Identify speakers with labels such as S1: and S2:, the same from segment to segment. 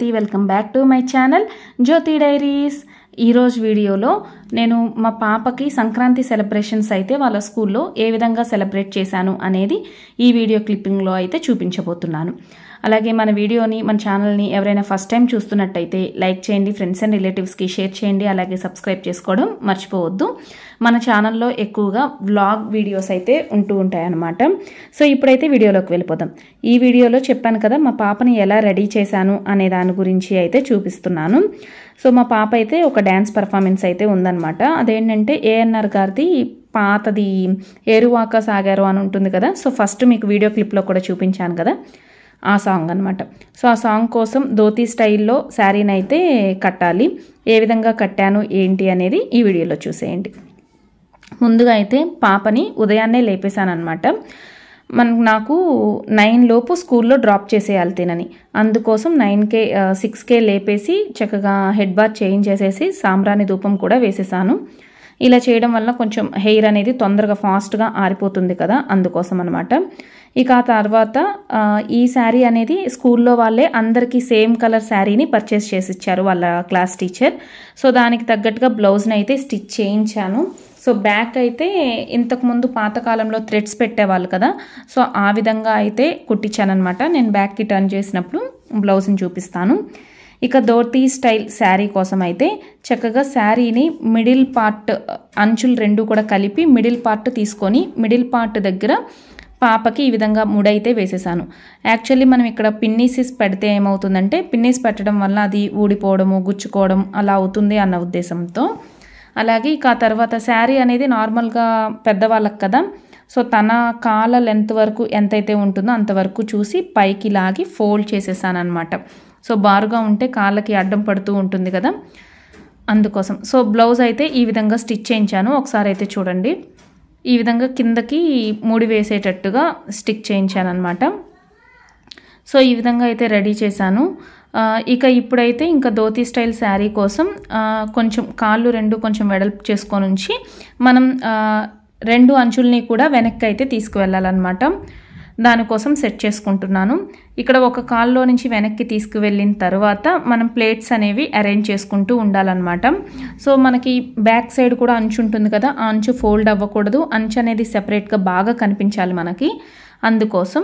S1: Welcome back to my channel Jyoti diaries. ఈరోజు వీడియోలో నేను మా పాపకి సంక్రాంతి సెలబ్రేషన్స్ అయితే వాళ్ళ స్కూల్లో ఏ విధంగా సెలబ్రేట్ చేశాను అనేది ఈ వీడియో క్లిప్పింగ్లో అయితే చూపించబోతున్నాను. అలాగే మన వీడియోని మన ఛానల్ని ఎవరైనా ఫస్ట్ టైం చూస్తున్నట్టయితే లైక్ చేయండి, ఫ్రెండ్స్ అండ్ రిలేటివ్స్కి షేర్ చేయండి, అలాగే సబ్స్క్రైబ్ చేసుకోవడం మర్చిపోవద్దు. మన ఛానల్లో ఎక్కువగా వ్లాగ్ వీడియోస్ అయితే ఉంటూ ఉంటాయన్నమాట. సో ఇప్పుడైతే వీడియోలోకి వెళ్ళిపోదాం. ఈ వీడియోలో చెప్పాను కదా మా పాపని ఎలా రెడీ చేశాను అనే దాని గురించి అయితే చూపిస్తున్నాను. సో మా పాప అయితే ఒక డ్యాన్స్ పర్ఫార్మెన్స్ అయితే ఉందన్నమాట. అదేంటంటే ఏఎన్ఆర్ గారిది పాతది ఏరువాక సాగారు అని ఉంటుంది కదా. సో ఫస్ట్ మీకు వీడియో క్లిప్లో కూడా చూపించాను కదా, ఆ సాంగ్ అనమాట. సో ఆ సాంగ్ కోసం ధోతీ స్టైల్లో శారీని అయితే కట్టాలి. ఏ విధంగా కట్టాను ఏంటి అనేది ఈ వీడియోలో చూసేయండి. ముందుగా అయితే పాపని ఉదయాన్నే లేపేశాను అనమాట. నాకు 9 లోపు స్కూల్లో డ్రాప్ చేసేయాలి తినని. అందుకోసం 6కే లేపేసి చక్కగా హెడ్ బాత్ చేయించేసేసి సాంబ్రాణి ధూపం కూడా వేసేసాను. ఇలా చేయడం వల్ల కొంచెం హెయిర్ అనేది తొందరగా ఫాస్ట్గా ఆరిపోతుంది కదా, అందుకోసం అనమాట. ఇక ఆ తర్వాత ఈ శారీ అనేది స్కూల్లో వాళ్ళే అందరికీ సేమ్ కలర్ శారీని పర్చేస్ చేసి ఇచ్చారు వాళ్ళ క్లాస్ టీచర్. సో దానికి తగ్గట్టుగా బ్లౌజ్ని అయితే స్టిచ్ చేయించాను. సో బ్యాక్ అయితే ఇంతకుముందు పాతకాలంలో థ్రెడ్స్ పెట్టేవాళ్ళు కదా, సో ఆ విధంగా అయితే కుట్టించాను అనమాట. నేను బ్యాక్కి టర్న్ చేసినప్పుడు బ్లౌజ్ని చూపిస్తాను. ఇక ధోతీ స్టైల్ శారీ కోసం అయితే చక్కగా శారీని మిడిల్ పార్ట్ అంచులు రెండు కూడా కలిపి మిడిల్ పార్ట్ తీసుకొని మిడిల్ పార్ట్ దగ్గర పాపకి ఈ విధంగా ముడైతే వేసేసాను. యాక్చువల్లీ మనం ఇక్కడ పిన్నీసెస్ పెడితే ఏమవుతుందంటే పిన్నీస్ పెట్టడం వల్ల అది ఊడిపోవడము, గుచ్చుకోవడం అలా అవుతుంది అన్న ఉద్దేశంతో. అలాగే ఇక ఆ తర్వాత శారీ అనేది నార్మల్గా పెద్దవాళ్ళకి కదా, సో తన కాళ్ళ లెంత్ వరకు ఎంతైతే ఉంటుందో అంతవరకు చూసి పైకి లాగి ఫోల్డ్ చేసేసాను అనమాట. సో బారుగా ఉంటే కాళ్ళకి అడ్డం పడుతూ ఉంటుంది కదా, అందుకోసం. సో బ్లౌజ్ అయితే ఈ విధంగా స్టిచ్ చేయించాను. ఒకసారి అయితే చూడండి. ఈ విధంగా కిందకి ముడి వేసేటట్టుగా స్టిక్ చేయించాను అనమాట. సో ఈ విధంగా అయితే రెడీ చేశాను. ఇక ఇప్పుడైతే ఇంకా ధోతీ స్టైల్ శారీ కోసం కొంచెం కాళ్ళు రెండు కొంచెం వెడల్పు చేసుకొని ఉంచి మనం 2 అంచుల్ని కూడా వెనక్కి అయితే తీసుకువెళ్ళాలన్నమాట. దానికోసం సెట్ చేసుకుంటున్నాను. ఇక్కడ ఒక కాల్లో నుంచి వెనక్కి తీసుకువెళ్ళిన తర్వాత మనం ప్లేట్స్ అనేవి అరేంజ్ చేసుకుంటూ ఉండాలన్నమాట. సో మనకి బ్యాక్ సైడ్ కూడా అంచు ఉంటుంది కదా, ఆ అంచు ఫోల్డ్ అవ్వకూడదు. అంచు అనేది సెపరేట్గా బాగా కనిపించాలి మనకి. అందుకోసం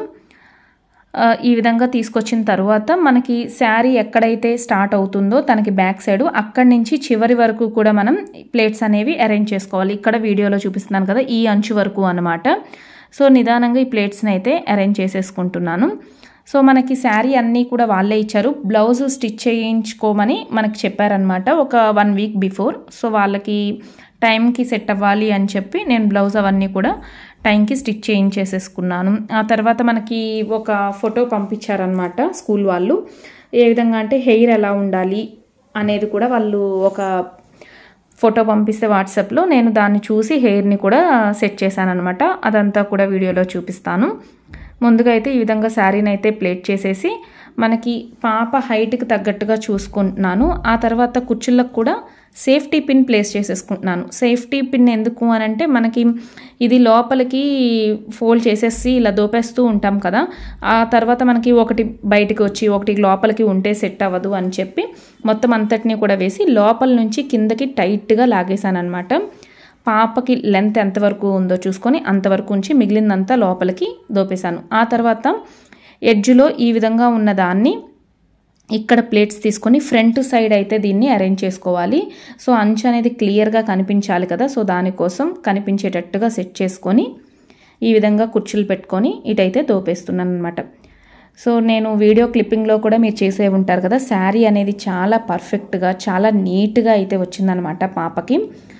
S1: ఈ విధంగా తీసుకొచ్చిన తర్వాత మనకి శారీ ఎక్కడైతే స్టార్ట్ అవుతుందో తనకి బ్యాక్ సైడ్ అక్కడి నుంచి చివరి వరకు కూడా మనం ప్లేట్స్ అనేవి అరేంజ్ చేసుకోవాలి. ఇక్కడ వీడియోలో చూపిస్తున్నాను కదా, ఈ అంచు వరకు అన్నమాట. సో నిదానంగా ఈ ప్లేట్స్ని అయితే అరేంజ్ చేసేసుకుంటున్నాను. సో మనకి శారీ అన్నీ కూడా వాళ్ళే ఇచ్చారు. బ్లౌజ్ స్టిచ్ చేయించుకోమని మనకి చెప్పారనమాట ఒక 1 వీక్ బిఫోర్. సో వాళ్ళకి టైంకి సెట్ అవ్వాలి అని చెప్పి నేను బ్లౌజ్ అవన్నీ కూడా టైంకి స్టిచ్ చేయించేసేసుకున్నాను. ఆ తర్వాత మనకి ఒక ఫోటో పంపించారనమాట స్కూల్ వాళ్ళు. ఏ విధంగా అంటే హెయిర్ ఎలా ఉండాలి అనేది కూడా వాళ్ళు ఒక ఫోటో పంపిస్తే వాట్సాప్లో నేను దాన్ని చూసి హెయిర్ని కూడా సెట్ చేశాను అనమాట. అదంతా కూడా వీడియోలో చూపిస్తాను. ముందుగా అయితే ఈ విధంగా శారీని అయితే ప్లేట్ చేసేసి మనకి పాప హైట్కి తగ్గట్టుగా చూసుకుంటున్నాను. ఆ తర్వాత కుచ్చుళ్ళకు కూడా సేఫ్టీ పిన్ ప్లేస్ చేసేసుకుంటున్నాను. సేఫ్టీ పిన్ ఎందుకు అని అంటే మనకి ఇది లోపలికి ఫోల్డ్ చేసేసి ఇలా దోపేస్తూ ఉంటాం కదా, ఆ తర్వాత మనకి ఒకటి బయటికి వచ్చి ఒకటి లోపలికి ఉంటే సెట్ అవ్వదు అని చెప్పి మొత్తం అంతటినీ కూడా వేసి లోపల నుంచి కిందకి టైట్గా లాగేశాను అనమాట. పాపకి లెంత్ ఎంతవరకు ఉందో చూసుకొని అంతవరకు ఉంచి మిగిలిందంతా లోపలికి దోపేశాను. ఆ తర్వాత ఎడ్జ్లో ఈ విధంగా ఉన్న దాన్ని ఇక్కడ ప్లేట్స్ తీసుకొని ఫ్రంట్ సైడ్ అయితే దీన్ని అరేంజ్ చేసుకోవాలి. సో అంచు అనేది క్లియర్గా కనిపించాలి కదా, సో దానికోసం కనిపించేటట్టుగా సెట్ చేసుకొని ఈ విధంగా కుర్చీలు పెట్టుకొని ఇటైతే దోపేస్తున్నాను అనమాట. సో నేను వీడియో క్లిప్పింగ్లో కూడా మీరు చేసే ఉంటారు కదా, శారీ అనేది చాలా పర్ఫెక్ట్గా చాలా నీట్గా అయితే వచ్చిందనమాట పాపకి.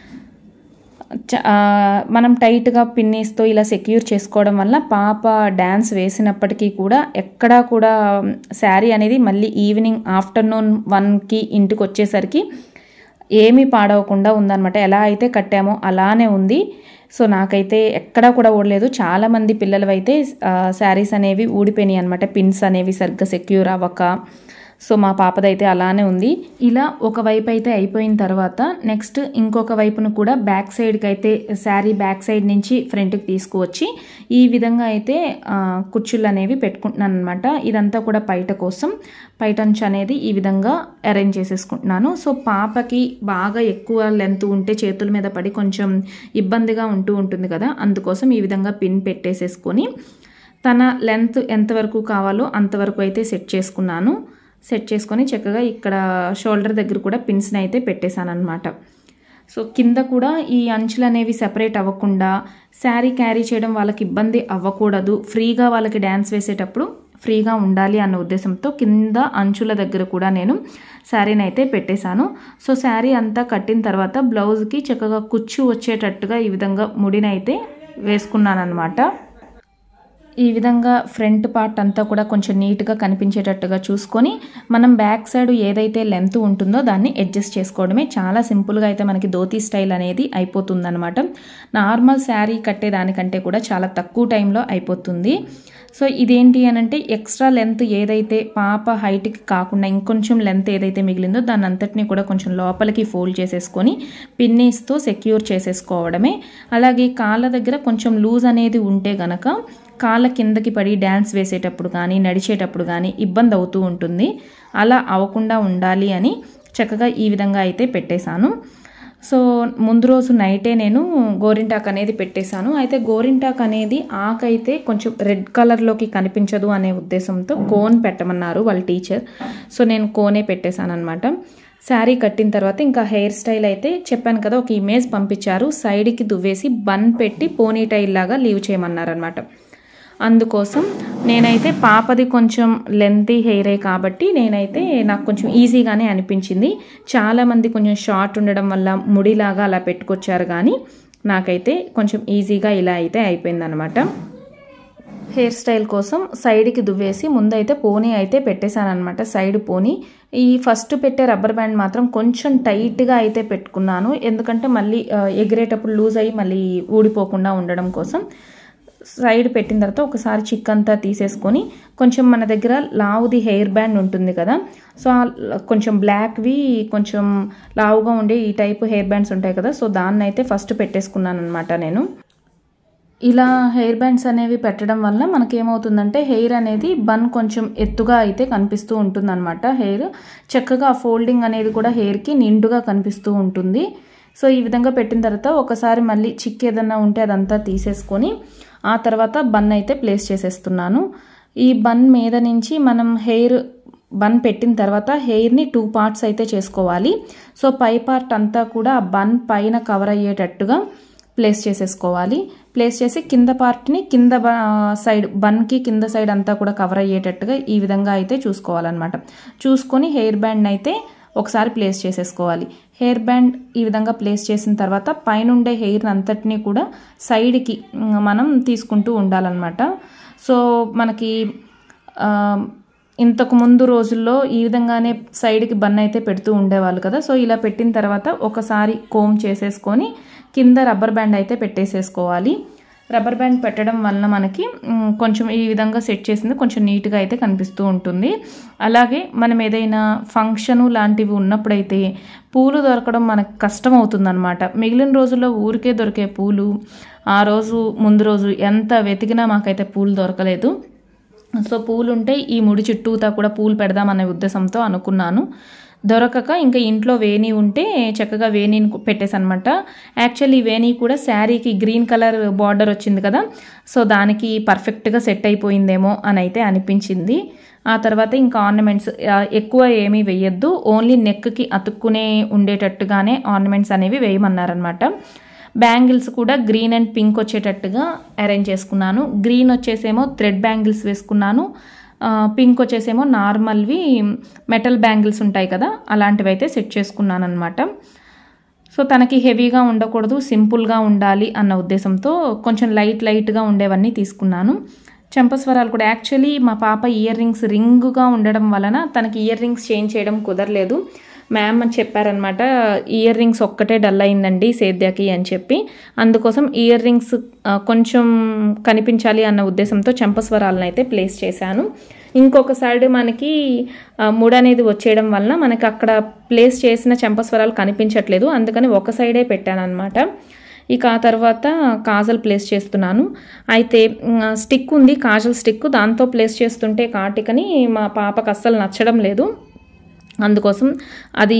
S1: మనం టైట్గా పిన్నీస్తో ఇలా సెక్యూర్ చేసుకోవడం వల్ల పాప డ్యాన్స్ వేసినప్పటికీ కూడా ఎక్కడా కూడా శారీ అనేది మళ్ళీ ఈవినింగ్ ఆఫ్టర్నూన్ 1కి ఇంటికి వచ్చేసరికి ఏమీ పాడవకుండా ఉందన్నమాట. ఎలా అయితే కట్టామో అలానే ఉంది. సో నాకైతే ఎక్కడా కూడా ఊడలేదు. చాలామంది పిల్లలు అయితే శారీస్ అనేవి ఊడిపోయినాయి అనమాట, పిన్స్ అనేవి సరిగ్గా సెక్యూర్ అవ్వక. సో మా పాపదైతే అలానే ఉంది. ఇలా ఒక వైపు అయితే అయిపోయిన తర్వాత నెక్స్ట్ ఇంకొక వైపును కూడా బ్యాక్ సైడ్కి అయితే శారీ బ్యాక్ సైడ్ నుంచి ఫ్రంట్కి తీసుకువచ్చి ఈ విధంగా అయితే కుచ్చుళ్ళు అనేవి పెట్టుకుంటున్నాను అనమాట. ఇదంతా కూడా పైట కోసం, పైటంచు అనేది ఈ విధంగా అరేంజ్ చేసేసుకుంటున్నాను. సో పాపకి బాగా ఎక్కువ లెంత్ ఉంటే చేతుల మీద పడి కొంచెం ఇబ్బందిగా ఉంటుంది కదా, అందుకోసం ఈ విధంగా పిన్ పెట్టేసేసుకొని తన లెంత్ ఎంతవరకు కావాలో అంతవరకు అయితే సెట్ చేసుకున్నాను. సెట్ చేసుకొని చక్కగా ఇక్కడ షోల్డర్ దగ్గర కూడా పిన్స్ని అయితే పెట్టేశాను అనమాట. సో కింద కూడా ఈ అంచులు అనేవి సెపరేట్ అవ్వకుండా, శారీ క్యారీ చేయడం వాళ్ళకి ఇబ్బంది అవ్వకూడదు, ఫ్రీగా వాళ్ళకి డ్యాన్స్ వేసేటప్పుడు ఫ్రీగా ఉండాలి అన్న ఉద్దేశంతో కింద అంచుల దగ్గర కూడా నేను శారీని అయితే పెట్టేశాను. సో శారీ అంతా కట్టిన తర్వాత బ్లౌజ్కి చక్కగా కుచ్చు వచ్చేటట్టుగా ఈ విధంగా ముడిని అయితే వేసుకున్నాను అనమాట. ఈ విధంగా ఫ్రంట్ పార్ట్ అంతా కూడా కొంచెం నీట్గా కనిపించేటట్టుగా చూసుకొని మనం బ్యాక్ సైడ్ ఏదైతే లెంత్ ఉంటుందో దాన్ని అడ్జస్ట్ చేసుకోవడమే. చాలా సింపుల్గా అయితే మనకి ధోతీ స్టైల్ అనేది అయిపోతుందన్నమాట. నార్మల్ శారీ కట్టేదానికంటే కూడా చాలా తక్కువ టైంలో అయిపోతుంది. సో ఇదేంటి అని అంటే ఎక్స్ట్రా లెంత్ ఏదైతే పాప హైట్కి కాకుండా ఇంకొంచెం లెంత్ ఏదైతే మిగిలిందో దాన్ని అంతటినీ కూడా కొంచెం లోపలికి ఫోల్డ్ చేసేసుకొని పిన్నీస్తో సెక్యూర్ చేసేసుకోవడమే. అలాగే కాళ్ళ దగ్గర కొంచెం లూజ్ అనేది ఉంటే గనక కాళ్ళ కిందకి పడి డ్యాన్స్ వేసేటప్పుడు కానీ నడిచేటప్పుడు కానీ ఇబ్బంది అవుతూ ఉంటుంది. అలా అవ్వకుండా ఉండాలి అని చక్కగా ఈ విధంగా అయితే పెట్టేశాను. సో ముందు రోజు నైటే నేను గోరింటాక్ అనేది పెట్టేశాను. అయితే గోరింటాక్ అనేది ఆకైతే కొంచెం రెడ్ కలర్లోకి కనిపించదు అనే ఉద్దేశంతో కోన్ పెట్టమన్నారు వాళ్ళ టీచర్. సో నేను కోనే పెట్టేశాను అనమాట. శారీ కట్టిన తర్వాత ఇంకా హెయిర్ స్టైల్ అయితే చెప్పాను కదా, ఒక ఇమేజ్ పంపించారు, సైడ్కి దువ్వేసి బన్ పెట్టి పోనీ టైల్ లాగా లీవ్ చేయమన్నారనమాట. అందుకోసం నేనైతే పాపది కొంచెం లెంతీ హెయిరే కాబట్టి నేనైతే నాకు కొంచెం ఈజీగానే అనిపించింది. చాలామంది కొంచెం షార్ట్ ఉండడం వల్ల ముడిలాగా అలా పెట్టుకొచ్చారు, కానీ నాకైతే కొంచెం ఈజీగా ఇలా అయితే అయిపోయిందనమాట. హెయిర్ స్టైల్ కోసం సైడ్కి దువ్వేసి ముందైతే పోనీ అయితే పెట్టేశాను అనమాట. సైడ్ పోనీ ఈ ఫస్ట్ పెట్టే రబ్బర్ బ్యాండ్ మాత్రం కొంచెం టైట్గా అయితే పెట్టుకున్నాను, ఎందుకంటే మళ్ళీ ఎగిరేటప్పుడు లూజ్ అయ్యి మళ్ళీ ఊడిపోకుండా ఉండడం కోసం. సైడ్ పెట్టిన తర్వాత ఒకసారి చిక్ అంతా తీసేసుకొని కొంచెం మన దగ్గర లావుది హెయిర్ బ్యాండ్ ఉంటుంది కదా, సో కొంచెం బ్లాక్వి కొంచెం లావుగా ఉండే ఈ టైపు హెయిర్ బ్యాండ్స్ ఉంటాయి కదా, సో దాన్ని అయితే ఫస్ట్ పెట్టేసుకున్నాను అనమాట. నేను ఇలా హెయిర్ బ్యాండ్స్ అనేవి పెట్టడం వల్ల మనకేమవుతుందంటే హెయిర్ అనేది బన్ కొంచెం ఎత్తుగా అయితే కనిపిస్తూ ఉంటుందన్నమాట. హెయిర్ చక్కగా ఫోల్డింగ్ అనేది కూడా హెయిర్కి నిండుగా కనిపిస్తూ ఉంటుంది. సో ఈ విధంగా పెట్టిన తర్వాత ఒకసారి మళ్ళీ చిక్ ఏదన్నా ఉంటే అదంతా తీసేసుకొని ఆ తర్వాత బన్ అయితే ప్లేస్ చేసేస్తున్నాను. ఈ బన్ మీద నుంచి మనం హెయిర్ బన్ పెట్టిన తర్వాత హెయిర్ని 2 పార్ట్స్ అయితే చేసుకోవాలి. సో పై పార్ట్ అంతా కూడా ఆ బన్ పైన కవర్ అయ్యేటట్టుగా ప్లేస్ చేసేసుకోవాలి. ప్లేస్ చేసి కింద పార్ట్ని కింద సైడ్ బన్కి కింద సైడ్ అంతా కూడా కవర్ అయ్యేటట్టుగా ఈ విధంగా అయితే చూసుకోవాలన్నమాట. చూసుకొని హెయిర్ బ్యాండ్ అయితే ఒకసారి ప్లేస్ చేసేసుకోవాలి. హెయిర్ బ్యాండ్ ఈ విధంగా ప్లేస్ చేసిన తర్వాత పైనుండే హెయిర్ అంతటినీ కూడా సైడ్కి మనం తీసుకుంటూ ఉండాలన్నమాట. సో మనకి ఇంతకు ముందు రోజుల్లో ఈ విధంగానే సైడ్కి బన్ అయితే పెడుతూ ఉండేవాళ్ళు కదా, సో ఇలా పెట్టిన తర్వాత ఒకసారి కోమ్ చేసేసుకొని కింద రబ్బర్ బ్యాండ్ అయితే పెట్టేసేసుకోవాలి. రబ్బర్ బ్యాండ్ పెట్టడం వలన మనకి కొంచెం ఈ విధంగా సెట్ చేసింది కొంచెం నీట్గా అయితే కనిపిస్తూ ఉంటుంది. అలాగే మనం ఏదైనా ఫంక్షను లాంటివి ఉన్నప్పుడైతే పూలు దొరకడం మనకు కష్టం అవుతుందన్నమాట. మిగిలిన రోజుల్లో ఊరికే దొరికే పూలు ఆ రోజు ముందు రోజు ఎంత వెతికినా మాకైతే పూలు దొరకలేదు. సో పూలు ఉంటే ఈ ముడి చుట్టూతా కూడా పూలు పెడదామనే ఉద్దేశంతో అనుకున్నాను. దొరకక ఇంకా ఇంట్లో వేణి ఉంటే చక్కగా వేణిని పెట్టేసనమాట. యాక్చువల్లీ వేణి కూడా శారీకి గ్రీన్ కలర్ బార్డర్ వచ్చింది కదా, సో దానికి పర్ఫెక్ట్గా సెట్ అయిపోయిందేమో అని అయితే అనిపించింది. ఆ తర్వాత ఇంకా ఆర్నమెంట్స్ ఎక్కువ ఏమీ వేయొద్దు, ఓన్లీ నెక్కి అతుక్కునే ఉండేటట్టుగానే ఆర్నమెంట్స్ అనేవి వేయమన్నారనమాట. బ్యాంగిల్స్ కూడా గ్రీన్ అండ్ పింక్ వచ్చేటట్టుగా అరేంజ్ చేసుకున్నాను. గ్రీన్ వచ్చేసేమో థ్రెడ్ బ్యాంగిల్స్ వేసుకున్నాను, పింక్ వచ్చేసేమో నార్మల్వి మెటల్ బ్యాంగిల్స్ ఉంటాయి కదా అలాంటివి అయితే సెట్ చేసుకున్నాను అనమాట. సో తనకి హెవీగా ఉండకూడదు, సింపుల్గా ఉండాలి అన్న ఉద్దేశంతో కొంచెం లైట్గా ఉండేవన్నీ తీసుకున్నాను. చెంపస్వరాలు కూడా యాక్చువల్లీ మా పాప ఇయర్ రింగ్స్ రింగుగా ఉండడం వలన తనకి ఇయర్ రింగ్స్ చేంజ్ చేయడం కుదరలేదు. మ్యామ్ అని చెప్పారనమాట, ఇయర్ రింగ్స్ ఒక్కటే డల్ అయిందండి సేద్యాకి అని చెప్పి, అందుకోసం ఇయర్ రింగ్స్ కొంచెం కనిపించాలి అన్న ఉద్దేశంతో చెంపస్వరాలను అయితే ప్లేస్ చేశాను. ఇంకొక సైడ్ మనకి ముడి అనేది వచ్చేయడం వలన మనకి అక్కడ ప్లేస్ చేసిన చెంపస్వరాలు కనిపించట్లేదు, అందుకని ఒక సైడే పెట్టాను అనమాట. ఇక ఆ తర్వాత కాజల్ ప్లేస్ చేస్తున్నాను. అయితే స్టిక్ ఉంది, కాజల్ స్టిక్, దాంతో ప్లేస్ చేస్తుంటే కాటికని మా పాపకు అస్సలు నచ్చడం లేదు. అందుకోసం అది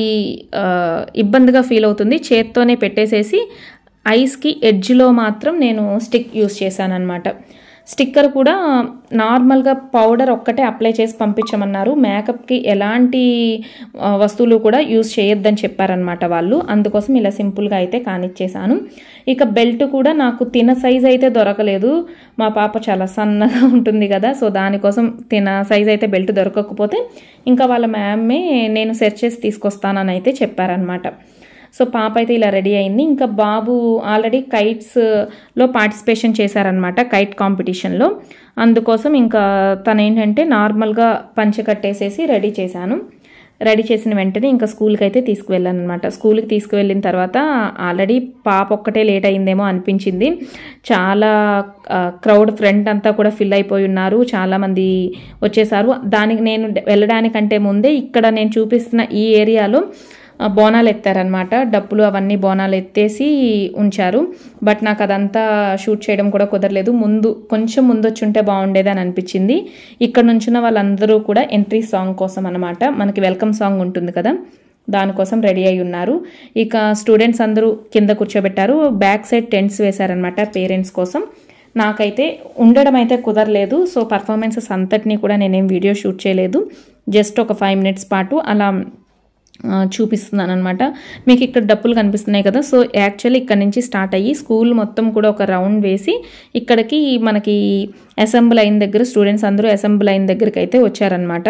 S1: ఇబ్బందిగా ఫీల్ అవుతుంది. చేత్తోనే పెట్టేసేసి ఐస్కి ఎడ్జ్లో మాత్రం నేను స్టిక్ యూస్ చేశాను అనమాట. స్టిక్కర్ కూడా నార్మల్గా పౌడర్ ఒక్కటే అప్లై చేసి పంపించమన్నారు. మేకప్కి ఎలాంటి వస్తువులు కూడా యూజ్ చేయొద్దని చెప్పారనమాట వాళ్ళు. అందుకోసం ఇలా సింపుల్గా అయితే కానిచ్చేసాను. ఇక బెల్ట్ కూడా నాకు తిన సైజ్ అయితే దొరకలేదు. మా పాప చాలా సన్నగా ఉంటుంది కదా, సో దానికోసం తిన సైజ్ అయితే బెల్ట్ దొరకకపోతే ఇంకా వాళ్ళ మ్యామే నేను సెర్చ్ చేసి తీసుకొస్తానని అయితే చెప్పారనమాట. సో పాప అయితే ఇలా రెడీ అయింది. ఇంకా బాబు ఆల్రెడీ కైట్స్లో పార్టిసిపేషన్ చేశారనమాట, కైట్ కాంపిటీషన్లో. అందుకోసం ఇంకా తను ఏంటంటే నార్మల్గా పంచె కట్టేసేసి రెడీ చేశాను. రెడీ చేసిన వెంటనే ఇంకా స్కూల్కి అయితే తీసుకువెళ్ళాను అనమాట. స్కూల్కి తీసుకువెళ్ళిన తర్వాత ఆల్రెడీ పాప ఒక్కటే లేట్ అయిందేమో అనిపించింది. చాలా క్రౌడ్, ఫ్రంట్ అంతా కూడా ఫిల్ అయిపోయి ఉన్నారు, చాలామంది వచ్చేసారు. దానికి నేను వెళ్ళడానికంటే ముందే ఇక్కడ నేను చూపిస్తున్న ఈ ఏరియాలో బోనాలు ఎత్తారనమాట. డప్పులు అవన్నీ బోనాలు ఎత్తేసి ఉంచారు. బట్ నాకు అదంతా షూట్ చేయడం కూడా కుదరలేదు. కొంచెం ముందు వచ్చి ఉంటే బాగుండేది అని అనిపించింది. ఇక్కడ నుంచున్న వాళ్ళందరూ కూడా ఎంట్రీ సాంగ్ కోసం అనమాట, మనకి వెల్కమ్ సాంగ్ ఉంటుంది కదా, దానికోసం రెడీ అయి ఉన్నారు. ఇక స్టూడెంట్స్ అందరూ కింద కూర్చోబెట్టారు. బ్యాక్ సైడ్ టెంట్స్ వేశారనమాట పేరెంట్స్ కోసం. నాకైతే ఉండడం అయితే కుదరలేదు. సో పర్ఫార్మెన్సెస్ అంతటినీ కూడా నేనేం వీడియో షూట్ చేయలేదు. జస్ట్ ఒక 5 minutes పాటు అలా చూపిస్తున్నాను అనమాట. మీకు ఇక్కడ డప్పులు కనిపిస్తున్నాయి కదా, సో యాక్చువల్లీ ఇక్కడ నుంచి స్టార్ట్ అయ్యి స్కూల్ మొత్తం కూడా ఒక రౌండ్ వేసి ఇక్కడికి మనకి అసెంబ్ల్ అయిన దగ్గర స్టూడెంట్స్ అందరూ అసెంబ్ల్ అయిన దగ్గరికి అయితే వచ్చారనమాట.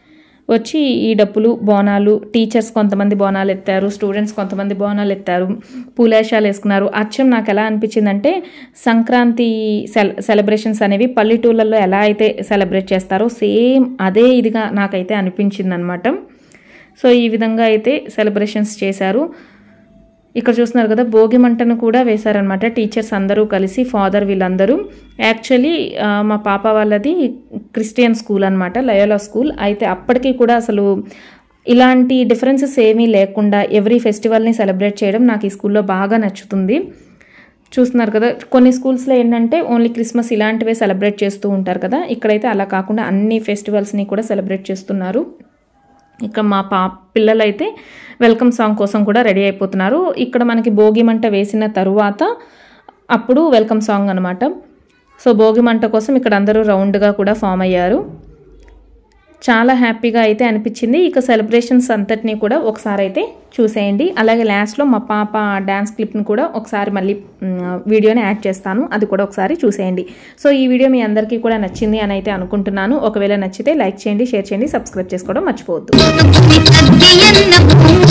S1: వచ్చి ఈ డప్పులు బోనాలు, టీచర్స్ కొంతమంది బోనాలు ఎత్తారు, స్టూడెంట్స్ కొంతమంది బోనాలు ఎత్తారు, పూలేషాలు వేసుకున్నారు. అచ్చం నాకు ఎలా అనిపించిందంటే సంక్రాంతి సెలబ్రేషన్స్ అనేవి పల్లెటూళ్ళల్లో ఎలా అయితే సెలబ్రేట్ చేస్తారో సేమ్ అదే ఇదిగా నాకైతే అనిపించింది అనమాట. సో ఈ విధంగా అయితే సెలబ్రేషన్స్ చేశారు. ఇక్కడ చూస్తున్నారు కదా, భోగి మంటను కూడా వేశారనమాట టీచర్స్ అందరూ కలిసి, ఫాదర్ వీళ్ళందరూ. యాక్చువల్లీ మా పాప వాళ్ళది క్రిస్టియన్ స్కూల్ అనమాట, లయోలా స్కూల్. అయితే అప్పటికి కూడా అసలు ఇలాంటి డిఫరెన్సెస్ ఏమీ లేకుండా ఎవ్రీ ఫెస్టివల్ని సెలబ్రేట్ చేయడం నాకు ఈ స్కూల్లో బాగా నచ్చుతుంది. చూస్తున్నారు కదా, కొన్ని స్కూల్స్లో ఏంటంటే ఓన్లీ క్రిస్మస్ ఇలాంటివే సెలబ్రేట్ చేస్తూ ఉంటారు కదా, ఇక్కడైతే అలా కాకుండా అన్ని ఫెస్టివల్స్ని కూడా సెలబ్రేట్ చేస్తున్నారు. ఇక మా పిల్లలైతే వెల్కమ్ సాంగ్ కోసం కూడా రెడీ అయిపోతున్నారు. ఇక్కడ మనకి భోగి మంట వేసిన తరువాత అప్పుడు వెల్కమ్ సాంగ్ అనమాట. సో భోగి మంట కోసం ఇక్కడ అందరూ రౌండ్గా కూడా ఫామ్ అయ్యారు. చాలా హ్యాపీగా అయితే అనిపించింది. ఇక సెలబ్రేషన్స్ అంతటినీ కూడా ఒకసారి అయితే చూసేయండి. అలాగే లాస్ట్లో మా పాప డ్యాన్స్ క్లిప్ని కూడా ఒకసారి మళ్ళీ వీడియోని యాడ్ చేస్తాను, అది కూడా ఒకసారి చూసేయండి. సో ఈ వీడియో మీ అందరికీ కూడా నచ్చింది అని అయితే అనుకుంటున్నాను. ఒకవేళ నచ్చితే లైక్ చేయండి, షేర్ చేయండి, సబ్స్క్రైబ్ చేసుకోవడం మర్చిపోవద్దు.